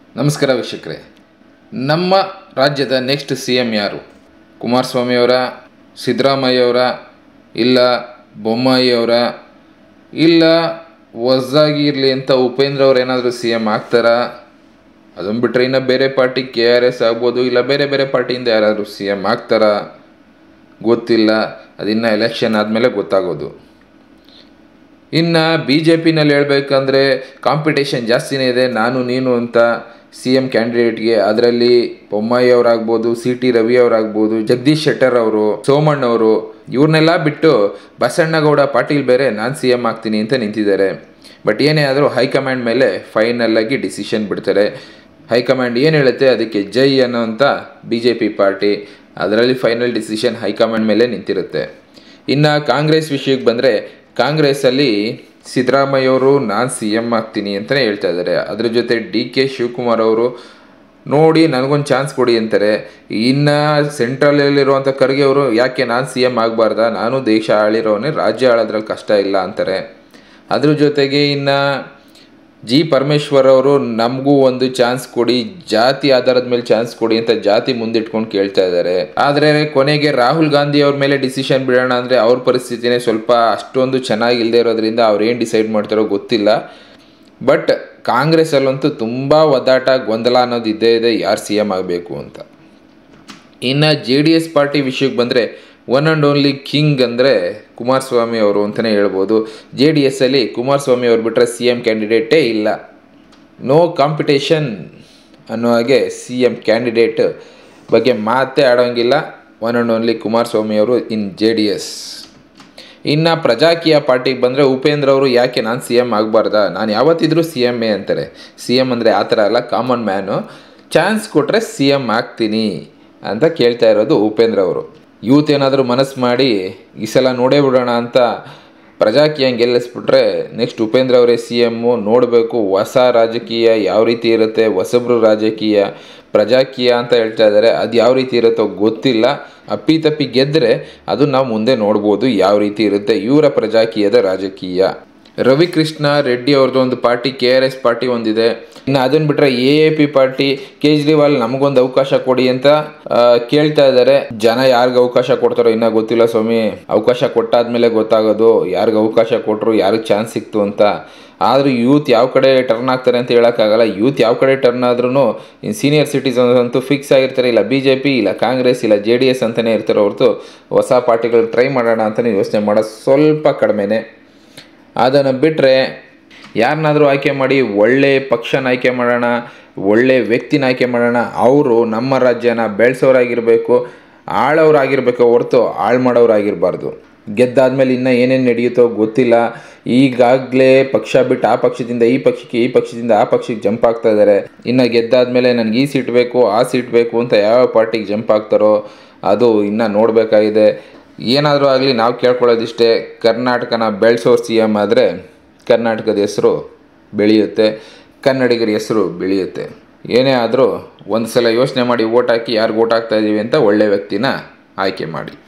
ನಮಸ್ಕಾರ ವೀಕ್ಷಕರೇ. ನಮ್ಮ ರಾಜ್ಯದ ನೆಕ್ಸ್ಟ್ CM ಯಾರು? ಕುಮಾರಸ್ವಾಮಿಯವರ, ಸಿದ್ದರಾಮಯ್ಯವರ, ಇಲ್ಲ ಬೊಮ್ಮಾಯಿಯವರ, ಇಲ್ಲ ಹೊಸದಾಗಿ ಇರಲಿ ಅಂತ ಉಪೇಂದ್ರ ಅವರು ಏನಾದರೂ CM ಆಗ್ತಾರಾ? ಅದನ್ನು ಬಿಟ್ಟರೆ ಇನ್ನು ಬೇರೆ ಪಾರ್ಟಿ KRS ಆಗ್ಬೋದು, ಇಲ್ಲ ಬೇರೆ ಬೇರೆ ಪಾರ್ಟಿಯಿಂದ ಯಾರಾದರೂ CM ಆಗ್ತಾರಾ ಗೊತ್ತಿಲ್ಲ. ಅದಿನ್ನು ಎಲೆಕ್ಷನ್ ಆದಮೇಲೆ ಗೊತ್ತಾಗೋದು. ಇನ್ನು BJPನಲ್ಲಿ ಹೇಳ್ಬೇಕಂದ್ರೆ ಕಾಂಪಿಟೇಷನ್ ಜಾಸ್ತಿನೇ ಇದೆ, ನಾನು ನೀನು ಅಂತ CM ಕ್ಯಾಂಡಿಡೇಟ್ಗೆ. ಅದರಲ್ಲಿ ಬೊಮ್ಮಾಯಿ ಅವರಾಗ್ಬೋದು, CT ರವಿ ಅವರಾಗ್ಬೋದು, ಜಗದೀಶ್ ಶೆಟ್ಟರ್ ಅವರು, ಸೋಮಣ್ಣವರು, ಇವ್ರನ್ನೆಲ್ಲ ಬಿಟ್ಟು ಬಸಣ್ಣಗೌಡ ಪಾಟೀಲ್ ಬೇರೆ ನಾನು CM ಆಗ್ತೀನಿ ಅಂತ ನಿಂತಿದ್ದಾರೆ. ಬಟ್ ಏನೇ ಆದರೂ ಹೈಕಮಾಂಡ್ ಮೇಲೆ ಫೈನಲ್ ಆಗಿ ಡಿಸಿಷನ್ ಬಿಡ್ತಾರೆ. ಹೈಕಮಾಂಡ್ ಏನು ಹೇಳುತ್ತೆ ಅದಕ್ಕೆ ಜೈ ಅನ್ನೋಂಥ BJP ಪಾರ್ಟಿ, ಅದರಲ್ಲಿ ಫೈನಲ್ ಡಿಸಿಷನ್ ಹೈಕಮಾಂಡ್ ಮೇಲೆ ನಿಂತಿರುತ್ತೆ. ಇನ್ನು ಕಾಂಗ್ರೆಸ್ ವಿಷಯಕ್ಕೆ ಬಂದರೆ, ಕಾಂಗ್ರೆಸ್ಸಲ್ಲಿ ಸಿದ್ದರಾಮಯ್ಯವರು ನಾನು CM ಆಗ್ತೀನಿ ಅಂತಲೇ ಹೇಳ್ತಾ ಇದ್ದಾರೆ. ಅದ್ರ ಜೊತೆ DK ಶಿವಕುಮಾರ್ ಅವರು ನೋಡಿ ನನಗೊಂದು ಚಾನ್ಸ್ ಕೊಡಿ ಅಂತಾರೆ. ಇನ್ನು ಸೆಂಟ್ರಲಲ್ಲಿರುವಂಥ ಖರ್ಗೆ ಅವರು ಯಾಕೆ ನಾನು CM ಆಗಬಾರ್ದಾ, ನಾನು ದೇಶ ಆಳಿರೋನೇ, ರಾಜ್ಯ ಆಳೋದ್ರಲ್ಲಿ ಕಷ್ಟ ಇಲ್ಲ ಅಂತಾರೆ. ಅದ್ರ ಜೊತೆಗೆ ಇನ್ನು G ಪರಮೇಶ್ವರ್ ಅವರು ನಮಗೂ ಒಂದು ಚಾನ್ಸ್ ಕೊಡಿ, ಜಾತಿ ಆಧಾರದ ಮೇಲೆ ಚಾನ್ಸ್ ಕೊಡಿ ಅಂತ ಜಾತಿ ಮುಂದಿಟ್ಕೊಂಡು ಕೇಳ್ತಾ ಇದ್ದಾರೆ. ಆದರೆ ಕೊನೆಗೆ ರಾಹುಲ್ ಗಾಂಧಿ ಅವ್ರ ಮೇಲೆ ಡಿಸಿಷನ್ ಬಿಡೋಣ ಅಂದರೆ ಅವ್ರ ಪರಿಸ್ಥಿತಿನೇ ಸ್ವಲ್ಪ ಅಷ್ಟೊಂದು ಚೆನ್ನಾಗಿಲ್ಲದೆ ಇರೋದ್ರಿಂದ ಅವ್ರು ಏನು ಡಿಸೈಡ್ ಮಾಡ್ತಾರೋ ಗೊತ್ತಿಲ್ಲ. ಬಟ್ ಕಾಂಗ್ರೆಸ್ಸಲ್ಲಂತೂ ತುಂಬ ಒದ್ದಾಟ, ಗೊಂದಲ ಅನ್ನೋದು ಇದ್ದೇ ಇದೆ ಯಾರು CM ಆಗಬೇಕು ಅಂತ. ಇನ್ನು JDS ಪಾರ್ಟಿ ವಿಷಯಕ್ಕೆ ಬಂದರೆ, ಒನ್ ಆ್ಯಂಡ್ ಓನ್ಲಿ ಕಿಂಗ್ ಅಂದರೆ ಕುಮಾರಸ್ವಾಮಿ ಅವರು ಅಂತಲೇ ಹೇಳ್ಬೋದು. JDSಲ್ಲಿ ಕುಮಾರಸ್ವಾಮಿ ಅವ್ರು ಬಿಟ್ಟರೆ CM ಕ್ಯಾಂಡಿಡೇಟೇ ಇಲ್ಲ. ನೋ ಕಾಂಪಿಟೇಷನ್ ಅನ್ನೋ ಹಾಗೆ CM ಕ್ಯಾಂಡಿಡೇಟ್ ಬಗ್ಗೆ ಮಾತೇ ಆಡೋಂಗಿಲ್ಲ. ಒನ್ ಆ್ಯಂಡ್ ಓನ್ಲಿ ಕುಮಾರಸ್ವಾಮಿ ಅವರು ಇನ್ JDS. ಇನ್ನು ಪ್ರಜಾಕೀಯ ಪಾರ್ಟಿಗೆ ಬಂದರೆ, ಉಪೇಂದ್ರ ಅವರು ಯಾಕೆ ನಾನು CM ಆಗಬಾರ್ದಾ, ನಾನು ಯಾವತ್ತಿದ್ರೂ CM ಅಂತಾರೆ. CM ಅಂದರೆ ಆ ಥರ ಅಲ್ಲ, ಕಾಮನ್ ಮ್ಯಾನು. ಚಾನ್ಸ್ ಕೊಟ್ಟರೆ CM ಆಗ್ತೀನಿ ಅಂತ ಕೇಳ್ತಾ ಇರೋದು ಉಪೇಂದ್ರ ಅವರು. ಯೂತ್ ಏನಾದರೂ ಮನಸ್ಸು ಮಾಡಿ ಈ ಸಲ ನೋಡೇ ಬಿಡೋಣ ಅಂತ ಪ್ರಜಾಕೀಯ ಗೆಲ್ಲಿಸ್ಬಿಟ್ರೆ ನೆಕ್ಸ್ಟ್ ಉಪೇಂದ್ರ ಅವರೇ CM. ನೋಡಬೇಕು ಹೊಸ ರಾಜಕೀಯ ಯಾವ ರೀತಿ ಇರುತ್ತೆ, ಹೊಸಬ್ರು ರಾಜಕೀಯ, ಪ್ರಜಾಕೀಯ ಅಂತ ಹೇಳ್ತಾ ಇದ್ದಾರೆ. ಅದು ಯಾವ ರೀತಿ ಇರುತ್ತೋ ಗೊತ್ತಿಲ್ಲ. ಅಪ್ಪಿತಪ್ಪಿ ಗೆದ್ದರೆ ಅದು ನಾವು ಮುಂದೆ ನೋಡ್ಬೋದು ಯಾವ ರೀತಿ ಇರುತ್ತೆ ಇವರ ಪ್ರಜಾಕೀಯದ ರಾಜಕೀಯ. ರವಿಕೃಷ್ಣ ರೆಡ್ಡಿ ಅವ್ರದ್ದು ಒಂದು ಪಾರ್ಟಿ, KRS ಪಾರ್ಟಿ ಒಂದಿದೆ. ಇನ್ನು ಅದನ್ನು ಬಿಟ್ಟರೆ AAP ಪಾರ್ಟಿ, ಕೇಜ್ರಿವಾಲ್ ನಮಗೊಂದು ಅವಕಾಶ ಕೊಡಿ ಅಂತ ಕೇಳ್ತಾ ಇದ್ದಾರೆ. ಜನ ಯಾರಿಗೆ ಅವಕಾಶ ಕೊಡ್ತಾರೋ ಇನ್ನೂ ಗೊತ್ತಿಲ್ಲ ಸ್ವಾಮಿ. ಅವಕಾಶ ಕೊಟ್ಟಾದ್ಮೇಲೆ ಗೊತ್ತಾಗೋದು ಯಾರಿಗೆ ಅವಕಾಶ ಕೊಟ್ಟರು, ಯಾರಿಗೆ ಚಾನ್ಸ್ ಸಿಕ್ತು ಅಂತ. ಆದರೂ ಯೂತ್ ಯಾವ ಕಡೆ ಟರ್ನ್ ಆಗ್ತಾರೆ ಅಂತ ಹೇಳೋಕ್ಕಾಗಲ್ಲ. ಯೂತ್ ಯಾವ ಕಡೆ ಟರ್ನ್ ಆದ್ರೂ ಇನ್ನು ಸೀನಿಯರ್ ಸಿಟಿಸನ್ಸ್ ಅಂತೂ ಫಿಕ್ಸ್ ಆಗಿರ್ತಾರೆ. ಇಲ್ಲ BJP, ಇಲ್ಲ ಕಾಂಗ್ರೆಸ್, ಇಲ್ಲ JDS ಅಂತಲೇ ಇರ್ತಾರೆ ಹೊರತು ಹೊಸ ಪಾರ್ಟಿಗಳು ಟ್ರೈ ಮಾಡೋಣ ಅಂತಲೇ ಯೋಚನೆ ಮಾಡೋದು ಸ್ವಲ್ಪ ಕಡಿಮೆನೇ. ಅದನ್ನು ಬಿಟ್ಟರೆ ಯಾರನ್ನಾದರೂ ಆಯ್ಕೆ ಮಾಡಿ ಒಳ್ಳೆ ಪಕ್ಷನ ಆಯ್ಕೆ ಮಾಡೋಣ, ಒಳ್ಳೆ ವ್ಯಕ್ತಿನ ಆಯ್ಕೆ ಮಾಡೋಣ. ಅವರು ನಮ್ಮ ರಾಜ್ಯನ ಬೆಳೆಸೋರಾಗಿರಬೇಕು, ಆಳೋರಾಗಿರಬೇಕು ಹೊರತು ಹಾಳು ಮಾಡೋರಾಗಿರಬಾರ್ದು. ಗೆದ್ದಾದ್ಮೇಲೆ ಇನ್ನೂ ಏನೇನು ನಡೆಯುತ್ತೋ ಗೊತ್ತಿಲ್ಲ. ಈಗಾಗಲೇ ಪಕ್ಷ ಬಿಟ್ಟು ಆ ಪಕ್ಷದಿಂದ ಈ ಪಕ್ಷಕ್ಕೆ, ಈ ಪಕ್ಷದಿಂದ ಆ ಪಕ್ಷಕ್ಕೆ ಜಂಪ್ ಆಗ್ತಾ ಇದ್ದಾರೆ. ಇನ್ನು ಗೆದ್ದಾದ್ಮೇಲೆ ನನಗೆ ಈ ಸೀಟ್ ಬೇಕು, ಆ ಸೀಟ್ ಬೇಕು ಅಂತ ಯಾವ ಪಾರ್ಟಿಗೆ ಜಂಪ್ ಆಗ್ತಾರೋ ಅದು ಇನ್ನೂ ನೋಡಬೇಕಾಗಿದೆ. ಏನಾದರೂ ಆಗಲಿ ನಾವು ಕೇಳ್ಕೊಳ್ಳೋದಿಷ್ಟೇ, ಕರ್ನಾಟಕನ ಬೆಳೆಸೋರು CM ಆದರೆ ಕರ್ನಾಟಕದ ಹೆಸರು ಬೆಳೆಯುತ್ತೆ, ಕನ್ನಡಿಗರ ಹೆಸರು ಬೆಳೆಯುತ್ತೆ. ಏನೇ ಆದರೂ ಒಂದು ಸಲ ಯೋಚನೆ ಮಾಡಿ ಓಟ್ ಹಾಕಿ, ಯಾರಿಗೆ ಓಟ್ ಹಾಕ್ತಾಯಿದ್ದೀವಿ ಅಂತ ಒಳ್ಳೆ ವ್ಯಕ್ತಿನ ಆಯ್ಕೆ ಮಾಡಿ.